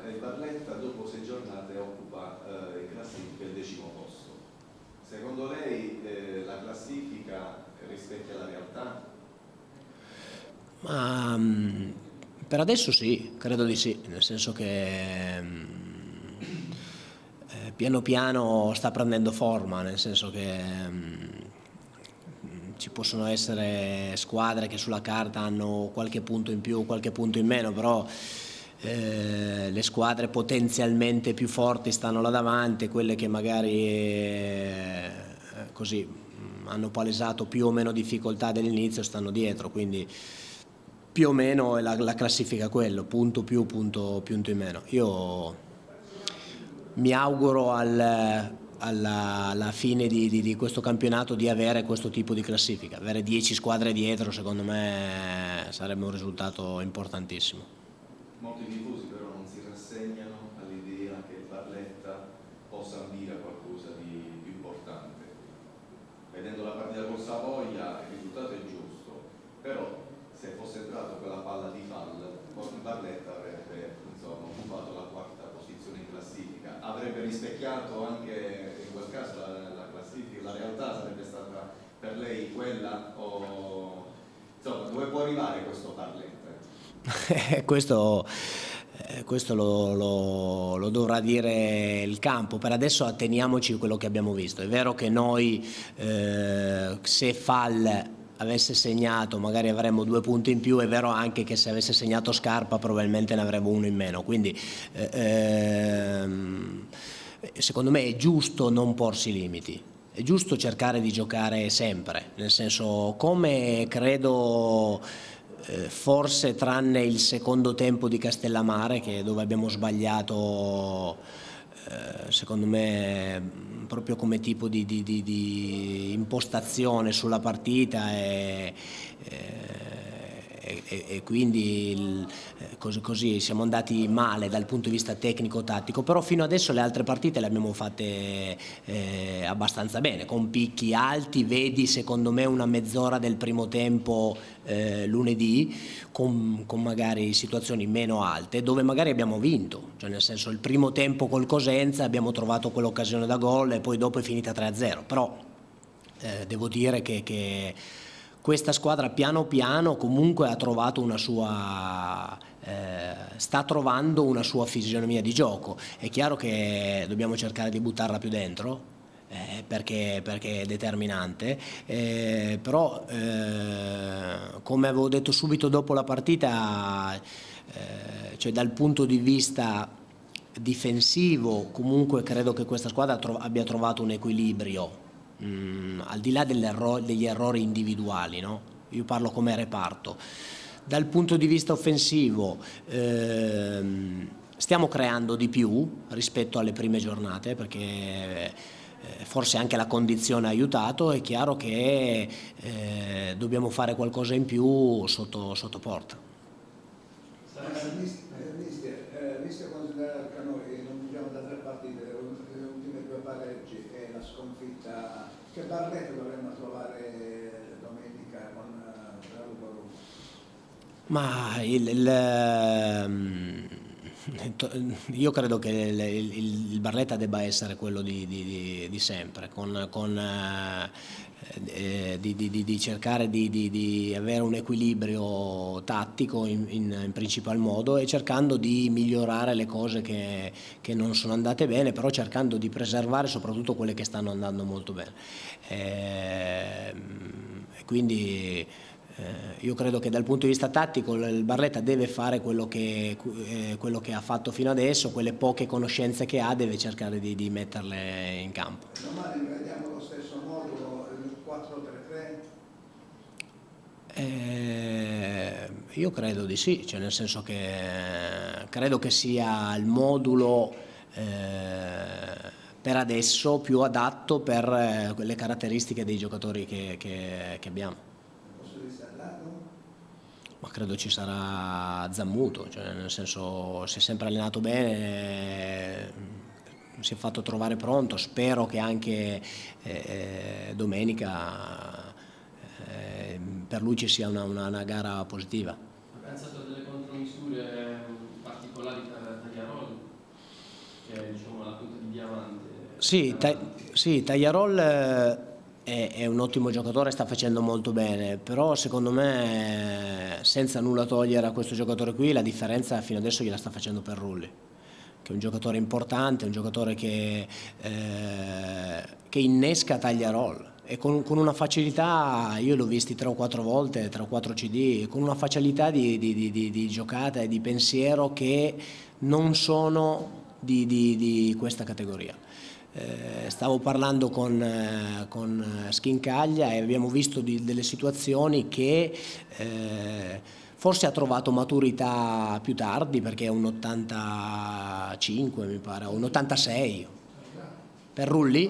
il Barletta dopo 6 giornate occupa in classifica il 10° posto. Secondo lei la classifica rispecchia la realtà? Ma per adesso sì, credo di sì, nel senso che piano piano sta prendendo forma, nel senso che ci possono essere squadre che sulla carta hanno qualche punto in più, qualche punto in meno, però le squadre potenzialmente più forti stanno là davanti, quelle che magari così hanno palesato più o meno difficoltà dall'inizio stanno dietro, quindi più o meno è la classifica quello, punto più, punto in meno. Io mi auguro alla fine di questo campionato di avere questo tipo di classifica, avere 10 squadre dietro secondo me sarebbe un risultato importantissimo. Molti tifosi però non si rassegnano all'idea che il Barletta possa ambire a qualcosa di più importante. Vedendo la partita con Savoia il risultato è giusto, però se fosse entrato quella palla di fallo, il Barletta avrebbe occupato la 4ª posizione in classifica, avrebbe rispecchiato anche in quel caso la classifica, la realtà sarebbe stata per lei quella o insomma dove può arrivare questo Barletta? Questo lo dovrà dire il campo. Per adesso atteniamoci a quello che abbiamo visto. È vero che noi se Fall avesse segnato magari avremmo 2 punti in più, è vero anche che se avesse segnato Scarpa probabilmente ne avremmo 1 in meno, quindi secondo me è giusto non porsi limiti, è giusto cercare di giocare sempre, nel senso, come credo forse tranne il secondo tempo di Castellammare dove abbiamo sbagliato secondo me proprio come tipo di impostazione sulla partita e quindi così siamo andati male dal punto di vista tecnico-tattico, però fino adesso le altre partite le abbiamo fatte abbastanza bene, con picchi alti. Vedi secondo me una mezz'ora del primo tempo lunedì con magari situazioni meno alte dove magari abbiamo vinto, cioè nel senso il primo tempo col Cosenza abbiamo trovato quell'occasione da gol e poi dopo è finita 3-0, però devo dire che questa squadra piano piano comunque ha trovato una sua sta trovando una sua fisionomia di gioco. È chiaro che dobbiamo cercare di buttarla più dentro perché è determinante, però come avevo detto subito dopo la partita, cioè dal punto di vista difensivo comunque credo che questa squadra abbia trovato un equilibrio. Al di là degli errori individuali, no? Io parlo come reparto. Dal punto di vista offensivo stiamo creando di più rispetto alle prime giornate perché forse anche la condizione ha aiutato. È chiaro che dobbiamo fare qualcosa in più sotto porta. Visto considerare che noi non vinciamo da 3 partite, le ultime 2 pareggi e la sconfitta, che Barletta dovremmo trovare domenica con Roma? Ma io credo che il Barletta debba essere quello di sempre, di cercare di avere un equilibrio tattico in principal modo e cercando di migliorare le cose che non sono andate bene, però cercando di preservare soprattutto quelle che stanno andando molto bene. Quindi io credo che dal punto di vista tattico il Barletta deve fare quello che ha fatto fino adesso, quelle poche conoscenze che ha deve cercare di metterle in campo. Domani vediamo lo stesso modulo, il 4-3-3? Io credo di sì, cioè nel senso che credo che sia il modulo per adesso più adatto per le caratteristiche dei giocatori che abbiamo. Ma credo ci sarà Zammuto, cioè nel senso si è sempre allenato bene, si è fatto trovare pronto, spero che anche domenica per lui ci sia una gara positiva. Ha pensato a delle contromisure particolari per Tagliaroli? Sì, Tagliarol è un ottimo giocatore, sta facendo molto bene, però secondo me, senza nulla togliere a questo giocatore qui, la differenza fino adesso gliela sta facendo Perrulli, che è un giocatore importante, un giocatore che innesca Tagliarol, e con una facilità, io l'ho visti 3 o 4 volte, 3 o 4 CD, con una facilità di giocata e di pensiero che non sono di questa categoria. Stavo parlando con Schincaglia e abbiamo visto delle situazioni che forse ha trovato maturità più tardi, perché è un 85 mi pare, o un 86. Perrulli?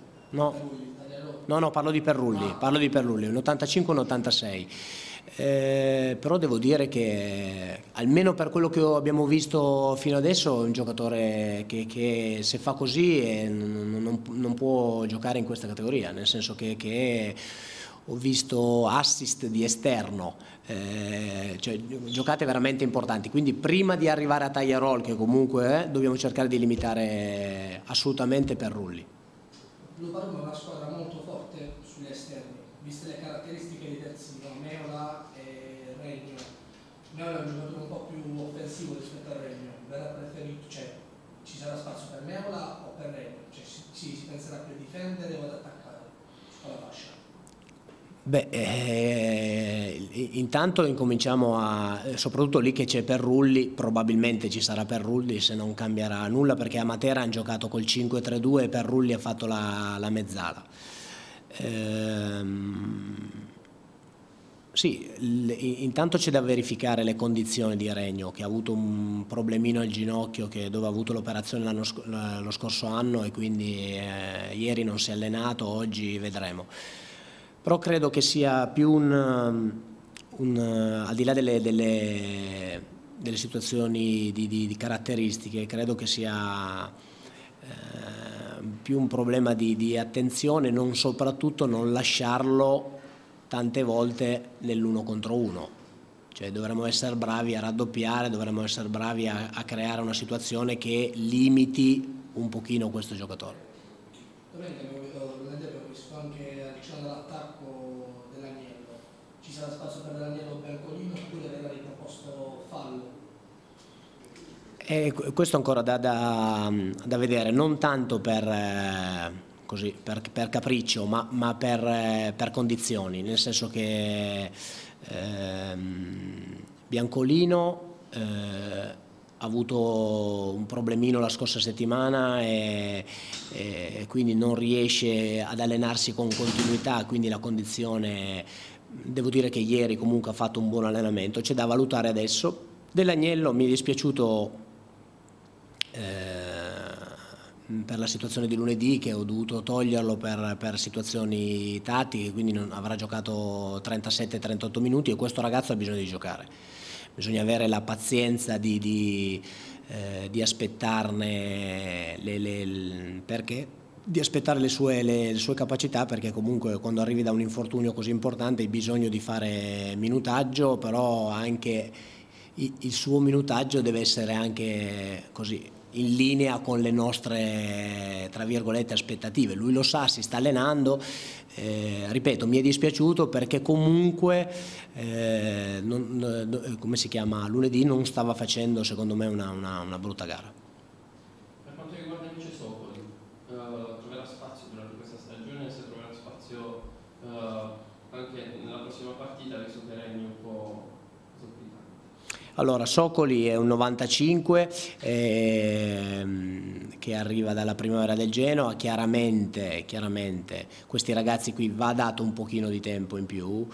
No, parlo di Perrulli, un 85 un 86. Però devo dire che almeno per quello che abbiamo visto fino adesso è un giocatore che se fa così non può giocare in questa categoria, nel senso che ho visto assist di esterno, cioè giocate veramente importanti, quindi prima di arrivare a Tagliarol, che comunque dobbiamo cercare di limitare assolutamente Perrulli. Blue Parma è una squadra molto forte sugli esterni, viste le caratteristiche dei terzini, Meola e Regno. Meola è un giocatore un po' più offensivo rispetto a Regno, verrà preferito, cioè ci sarà spazio per Meola o per Regno, cioè si penserà più a difendere o ad attaccare con la fascia. Intanto incominciamo soprattutto lì che c'è Perrulli, probabilmente ci sarà Perrulli, se non cambierà nulla, perché a Matera hanno giocato col 5-3-2 e Perrulli ha fatto la mezzala. Sì, intanto c'è da verificare le condizioni di Regno, che ha avuto un problemino al ginocchio dove ha avuto l'operazione lo scorso anno, e quindi ieri non si è allenato, oggi vedremo. Però credo che sia più al di là delle situazioni di caratteristiche, credo che sia più un problema di attenzione, soprattutto non lasciarlo tante volte nell'1 contro 1. Cioè dovremmo essere bravi a raddoppiare, dovremmo essere bravi a creare una situazione che limiti un pochino questo giocatore. Abbiamo visto anche all'attacco dell'Agnello. Ci sarà spazio per l'Agnello Biancolino oppure verrà riproposto fallo? Questo ancora da vedere, non tanto per capriccio, ma per condizioni, nel senso che Biancolino ha avuto un problemino la scorsa settimana e quindi non riesce ad allenarsi con continuità, quindi la condizione, devo dire che ieri comunque ha fatto un buon allenamento, c'è da valutare adesso. Dell'Agnello mi è dispiaciuto per la situazione di lunedì, che ho dovuto toglierlo per situazioni tattiche, quindi non avrà giocato 37-38 minuti, e questo ragazzo ha bisogno di giocare. Bisogna avere la pazienza di aspettarne di aspettare le sue capacità, perché comunque quando arrivi da un infortunio così importante hai bisogno di fare minutaggio, però anche il suo minutaggio deve essere anche così in linea con le nostre, tra virgolette, aspettative. Lui lo sa, si sta allenando, ripeto, mi è dispiaciuto perché comunque come si chiama, lunedì non stava facendo secondo me una brutta gara. Per quanto riguarda invece Sokol, troverà spazio durante questa stagione, se troverà spazio anche nella prossima partita, visto che Regni un po' esorbitante? Allora, Sokoli è un 95 che arriva dalla Primavera del Genoa. Chiaramente questi ragazzi qui va dato un pochino di tempo in più,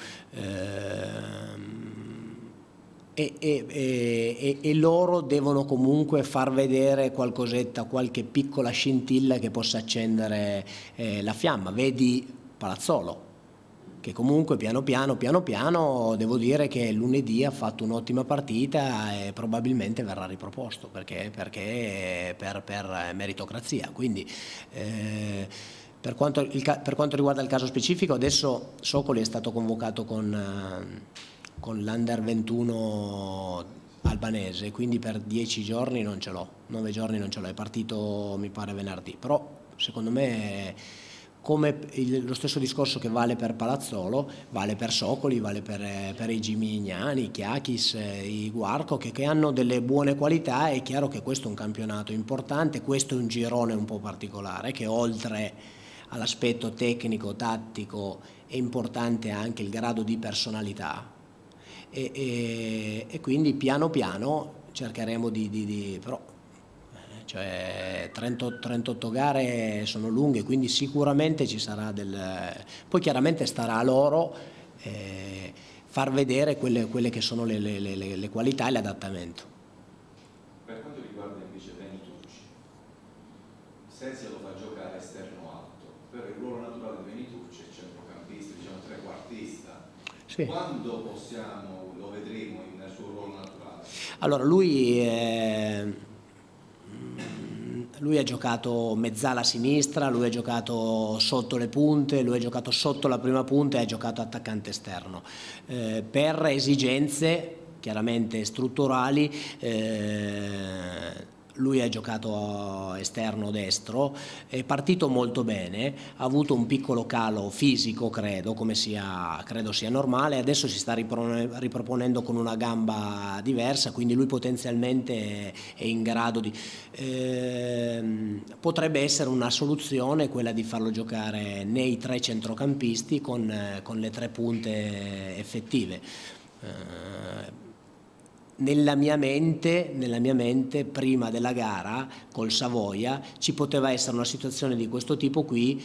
e loro devono comunque far vedere qualcosetta, qualche piccola scintilla che possa accendere la fiamma. Vedi Palazzolo, che comunque piano piano devo dire che lunedì ha fatto un'ottima partita e probabilmente verrà riproposto perché per meritocrazia. Quindi per quanto riguarda il caso specifico, adesso Sokoli è stato convocato con l'Under 21 albanese, quindi per 10 giorni non ce l'ho, 9 giorni non ce l'ho, è partito mi pare venerdì, però Secondo me come lo stesso discorso che vale per Palazzolo, vale per Socoli, vale per i Gimignani, i Chiachis, i Guarco, che hanno delle buone qualità. È chiaro che questo è un campionato importante, questo è un girone un po' particolare, che oltre all'aspetto tecnico, tattico, è importante anche il grado di personalità. E quindi piano piano cercheremo però cioè 38 gare sono lunghe, quindi sicuramente ci sarà poi chiaramente starà a loro far vedere quelle che sono le qualità e l'adattamento. Per quanto riguarda invece Benitucci, Sesia lo fa giocare esterno alto, però il ruolo naturale di Benitucci è centrocampista, diciamo trequartista. Sì. Quando lo vedremo nel suo ruolo naturale? Allora lui ha giocato mezzala a sinistra, lui ha giocato sotto le punte, lui ha giocato sotto la prima punta e ha giocato attaccante esterno. Per esigenze chiaramente strutturali lui ha giocato esterno destro, è partito molto bene, ha avuto un piccolo calo fisico credo sia normale, adesso si sta riproponendo con una gamba diversa, quindi lui potenzialmente è in grado di... potrebbe essere una soluzione quella di farlo giocare nei 3 centrocampisti con le 3 punte effettive. Nella mia mente, prima della gara col Savoia ci poteva essere una situazione di questo tipo qui,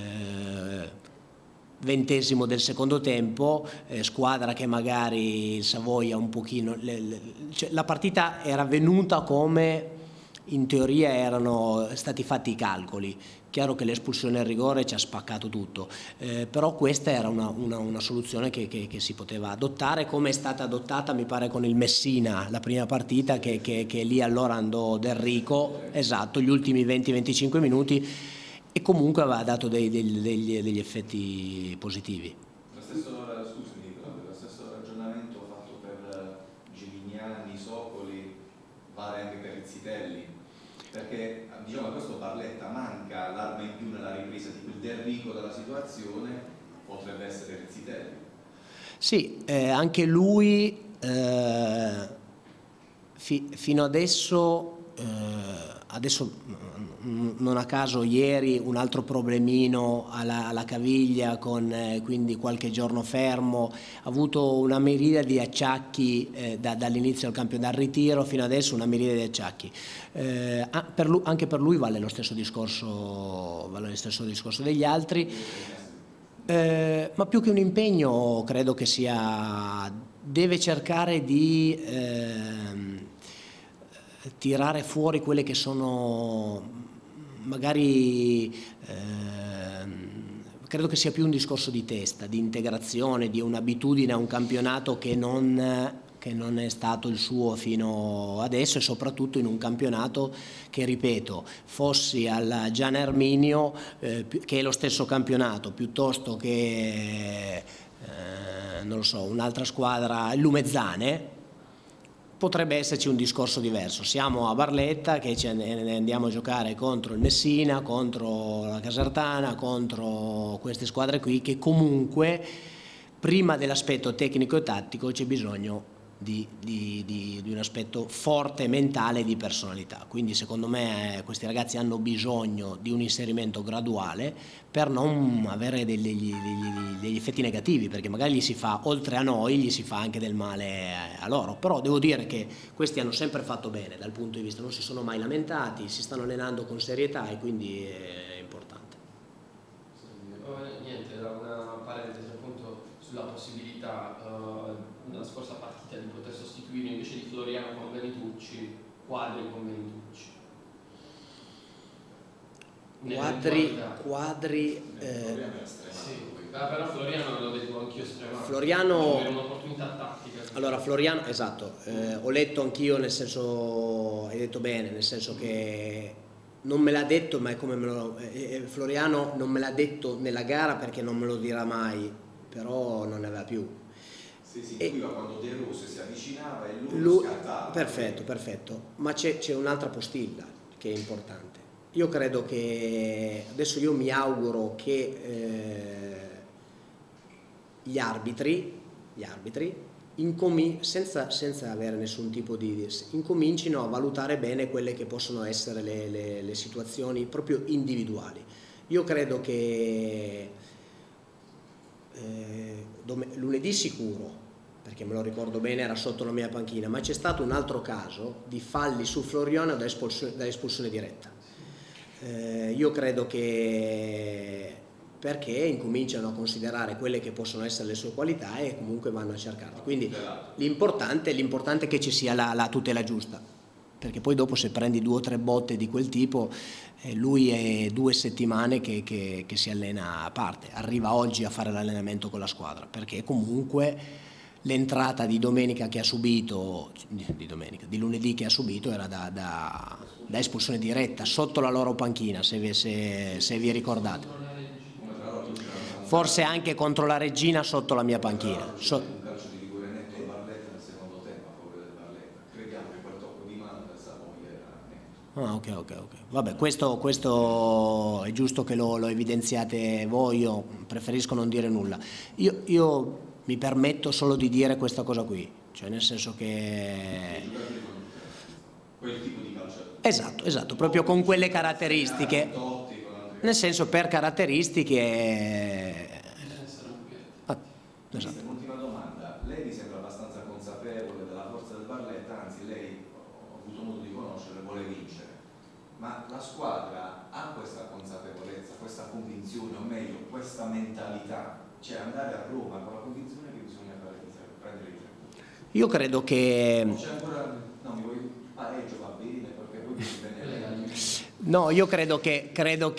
20° del secondo tempo, squadra che magari il Savoia un pochino, cioè la partita era venuta come in teoria erano stati fatti i calcoli. Chiaro che l'espulsione al rigore ci ha spaccato tutto, però questa era una soluzione che si poteva adottare, come è stata adottata mi pare con il Messina la prima partita, che lì allora andò Del Rico, esatto, gli ultimi 20-25 minuti, e comunque aveva dato degli effetti positivi. Lo stesso ragionamento fatto per Gimignani, Socoli vale anche per Rizzitelli, perché diciamo a questo Barletta manca l'arma in più nella ripresa, tipo il Del Rico della situazione potrebbe essere Rizzitelli. Sì, anche lui fino adesso non a caso ieri un altro problemino alla caviglia con quindi qualche giorno fermo, ha avuto una miriade di acciacchi dall'inizio del campionato, dal ritiro fino adesso una miriade di acciacchi. Anche per lui vale lo stesso discorso degli altri. Ma più che un impegno credo che deve cercare di tirare fuori quelle che sono magari credo che sia più un discorso di testa, di integrazione, di un'abitudine a un campionato che non è stato il suo fino adesso, e soprattutto in un campionato che, ripeto, fossi al Gian Erminio, che è lo stesso campionato, piuttosto che non lo so, un'altra squadra, il Lumezzane, potrebbe esserci un discorso diverso. Siamo a Barletta che ne andiamo a giocare contro il Messina, contro la Casertana, contro queste squadre qui, che comunque prima dell'aspetto tecnico e tattico c'è bisogno di un aspetto forte mentale e di personalità. Quindi secondo me questi ragazzi hanno bisogno di un inserimento graduale per non avere degli effetti negativi, perché magari gli si fa, oltre a noi, gli si fa anche del male a loro. Però devo dire che questi hanno sempre fatto bene dal punto di vista, non si sono mai lamentati, si stanno allenando con serietà e quindi è importante. Niente, una parentesi appunto sulla possibilità nella scorsa partita di poter sostituire invece di Floriano con Benitucci, Quadri con Benitucci. Quadri sì. Però Floriano l'ho detto anch'io estremamente. Floriano era un'opportunità tattica. Allora Floriano, esatto, ho letto anch'io, nel senso, hai detto bene, nel senso che non me l'ha detto, ma è come Floriano non me l'ha detto nella gara, perché non me lo dirà mai, però non ne aveva più. Si intuiva quando De Rose si avvicinava e lui scattava. Perfetto, ma c'è un'altra postilla che è importante. Io credo che, adesso io mi auguro che gli arbitri senza avere nessun tipo di incomincino a valutare bene quelle che possono essere le situazioni proprio individuali. Io credo che lunedì sicuro, perché me lo ricordo bene, era sotto la mia panchina, ma c'è stato un altro caso di falli su Floriano da espulsione diretta. Io credo che perché incominciano a considerare quelle che possono essere le sue qualità e comunque vanno a cercarle. Quindi l'importante è che ci sia la tutela giusta, perché poi dopo se prendi 2 o 3 botte di quel tipo, lui è 2 settimane che si allena a parte, arriva oggi a fare l'allenamento con la squadra, perché comunque l'entrata di domenica che ha subito, di lunedì che ha subito era da espulsione diretta sotto la loro panchina, se vi ricordate. Forse anche contro la Regina sotto la mia panchina. Un calcio di rigore netto al Barletta nel secondo tempo a favore del Barletta. Crediamo che quel tocco di mano del Savoia era netto. Ok. Vabbè, questo è giusto che lo evidenziate voi, io preferisco non dire nulla. Io mi permetto solo di dire questa cosa qui, cioè nel senso che... Quel tipo di calcio. Esatto, proprio con quelle caratteristiche, nel senso per caratteristiche... Esatto. Un'ultima domanda, lei mi sembra abbastanza consapevole della forza del Barletta, anzi lei, ho avuto modo di conoscere, vuole vincere, ma la squadra ha questa consapevolezza, questa convinzione, o meglio, questa mentalità, cioè andare a Roma con la convinzione che bisogna prendere i 3 punti? Io credo che... C'è ancora, no, mi voglio, pareggio va bene, perché poi mi bene lei. No, io credo che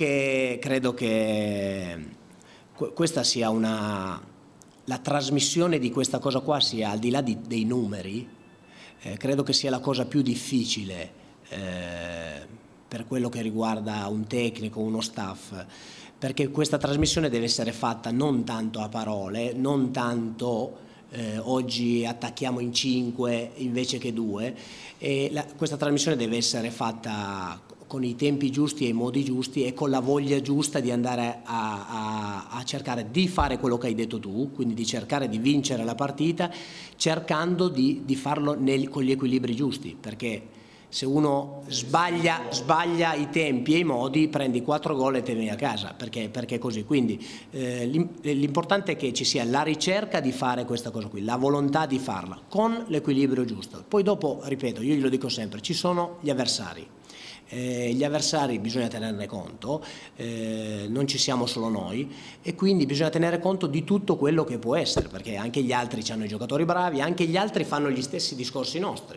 questa sia la trasmissione di questa cosa qua sia, al di là dei numeri, credo che sia la cosa più difficile per quello che riguarda un tecnico, uno staff, perché questa trasmissione deve essere fatta non tanto a parole, non tanto oggi attacchiamo in 5 invece che 2, questa trasmissione deve essere fatta con i tempi giusti e i modi giusti e con la voglia giusta di andare a cercare di fare quello che hai detto tu, quindi di cercare di vincere la partita, cercando di farlo con gli equilibri giusti, perché se uno sbaglia i tempi e i modi, prendi 4 gol e te ne vai a casa, perché è così. Quindi l'importante è che ci sia la ricerca di fare questa cosa qui, la volontà di farla, con l'equilibrio giusto. Poi dopo, ripeto, io glielo dico sempre, ci sono gli avversari. Gli avversari bisogna tenerne conto, non ci siamo solo noi e quindi bisogna tenere conto di tutto quello che può essere, perché anche gli altri hanno i giocatori bravi, anche gli altri fanno gli stessi discorsi nostri,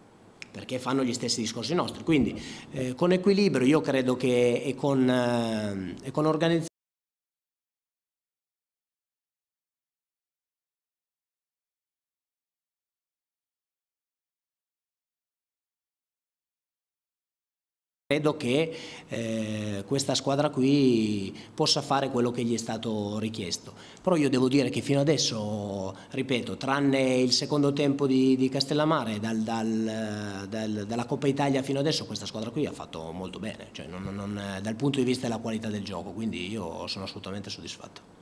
quindi con equilibrio io credo che e con organizzazione credo che questa squadra qui possa fare quello che gli è stato richiesto. Però io devo dire che fino adesso, ripeto, tranne il secondo tempo di Castellammare, dalla Coppa Italia fino adesso questa squadra qui ha fatto molto bene, cioè dal punto di vista della qualità del gioco, quindi io sono assolutamente soddisfatto.